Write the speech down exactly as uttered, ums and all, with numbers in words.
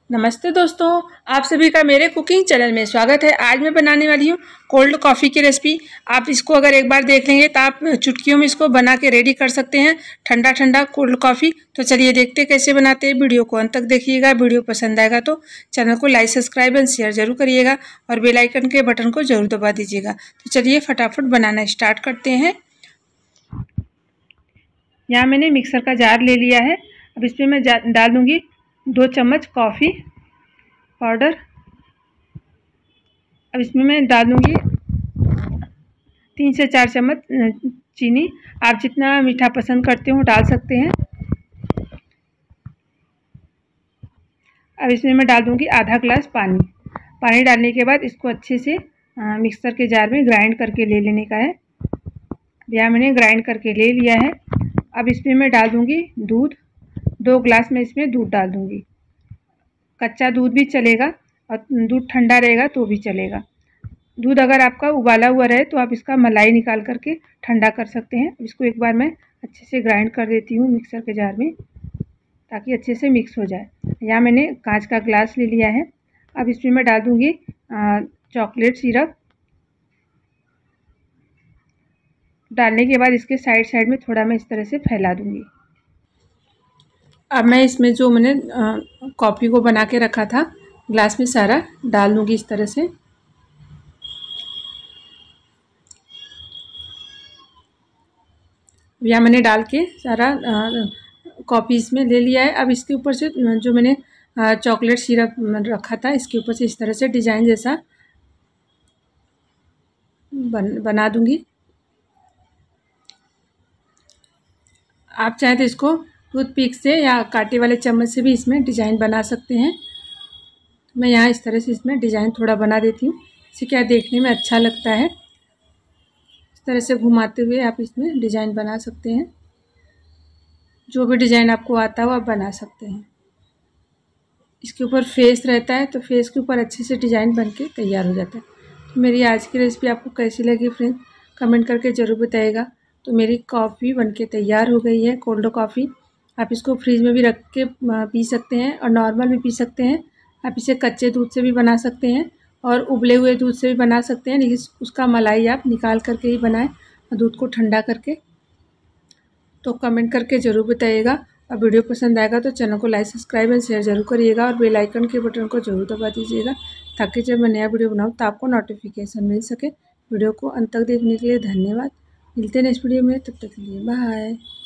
नमस्ते दोस्तों, आप सभी का मेरे कुकिंग चैनल में स्वागत है। आज मैं बनाने वाली हूँ कोल्ड कॉफ़ी की रेसिपी। आप इसको अगर एक बार देख लेंगे तो आप चुटकियों में इसको बना के रेडी कर सकते हैं, ठंडा ठंडा कोल्ड कॉफ़ी। तो चलिए देखते हैं कैसे बनाते हैं। वीडियो को अंत तक देखिएगा। वीडियो पसंद आएगा तो चैनल को लाइक सब्सक्राइब एंड शेयर जरूर करिएगा और बेल आइकन के बटन को जरूर दबा दीजिएगा। तो चलिए फटाफट बनाना स्टार्ट करते हैं। यहाँ मैंने मिक्सर का जार ले लिया है। अब इसमें मैं डाल दूँगी दो चम्मच कॉफ़ी पाउडर। अब इसमें मैं डाल दूँगी तीन से चार चम्मच चीनी। आप जितना मीठा पसंद करते हो डाल सकते हैं। अब इसमें मैं डाल दूँगी आधा ग्लास पानी। पानी डालने के बाद इसको अच्छे से मिक्सर के जार में ग्राइंड करके ले लेने का है। यहाँ मैंने ग्राइंड करके ले लिया है। अब इसमें मैं डाल दूँगी दूध। दो ग्लास में इसमें दूध डाल दूँगी। कच्चा दूध भी चलेगा और दूध ठंडा रहेगा तो भी चलेगा। दूध अगर आपका उबाला हुआ रहे तो आप इसका मलाई निकाल करके ठंडा कर सकते हैं। इसको एक बार मैं अच्छे से ग्राइंड कर देती हूँ मिक्सर के जार में, ताकि अच्छे से मिक्स हो जाए। यहाँ मैंने कांच का ग्लास ले लिया है। अब इसमें मैं डाल दूँगी चॉकलेट सिरप। डालने के बाद इसके साइड साइड में थोड़ा मैं इस तरह से फैला दूँगी। अब मैं इसमें जो मैंने कॉफ़ी को बना के रखा था ग्लास में सारा डाल दूँगी इस तरह से। यहाँ मैंने डाल के सारा कॉफ़ी इसमें ले लिया है। अब इसके ऊपर से जो मैंने चॉकलेट सिरप रखा था इसके ऊपर से इस तरह से डिज़ाइन जैसा बन बना दूँगी। आप चाहें तो इसको टूथपिक से या कांटे वाले चम्मच से भी इसमें डिज़ाइन बना सकते हैं। मैं यहाँ इस तरह से इसमें डिज़ाइन थोड़ा बना देती हूँ। इससे क्या देखने में अच्छा लगता है। इस तरह से घुमाते हुए आप इसमें डिज़ाइन बना सकते हैं। जो भी डिज़ाइन आपको आता हो आप बना सकते हैं। इसके ऊपर फेस रहता है तो फेस के ऊपर अच्छे से डिज़ाइन बन के तैयार हो जाता है। तो मेरी आज की रेसिपी आपको कैसी लगी फ्रेंड्स, कमेंट करके ज़रूर बताइएगा। तो मेरी कॉफ़ी बनके तैयार हो गई है, कोल्ड कॉफ़ी। आप इसको फ्रिज में भी रख के पी सकते हैं और नॉर्मल भी पी सकते हैं। आप इसे कच्चे दूध से भी बना सकते हैं और उबले हुए दूध से भी बना सकते हैं, लेकिन उसका मलाई आप निकाल करके ही बनाएं और दूध को ठंडा करके। तो कमेंट करके ज़रूर बताइएगा और वीडियो पसंद आएगा तो चैनल को लाइक सब्सक्राइब एंड शेयर जरूर करिएगा और बेल आइकन के बटन को जरूर दबा दीजिएगा, ताकि जब मैं नया वीडियो बनाऊँ तो आपको नोटिफिकेशन मिल सके। वीडियो को अंत तक देखने के लिए धन्यवाद। मिलते हैं नेक्स्ट वीडियो में, तब तक के लिए बाय।